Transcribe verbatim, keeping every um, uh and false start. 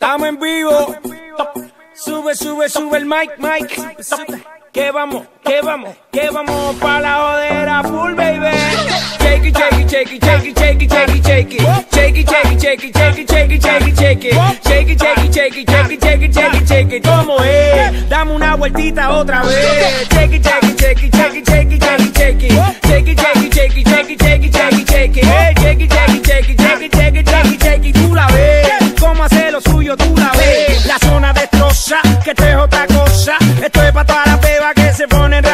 Estamos en vivo. Sube, sube, sube el mic, mic. Que vamos, que vamos, que vamos pa' la jodera full, baby. Shake it, shake it, shake it, shake it, shake it, shake it, shake it. Shake it, shake it, shake it, shake it, shake it, shake it, shake it. Shake it, shake it, shake it, shake it, shake it, shake it, shake it. ¿Cómo es? Dame una vueltita otra vez. Shake it, shake it, shake it, shake it, shake it, shake it, shake it. Shake it, shake it, shake it, shake it, shake it, shake it, shake it. Shake it, shake it, shake it, shake it, shake it, shake it, shake it. Tú la ves. Cómo hace lo suyo, tú la ves. La zona destroza, que esto es otra cosa. Esto es pa' todas las bebas que se ponen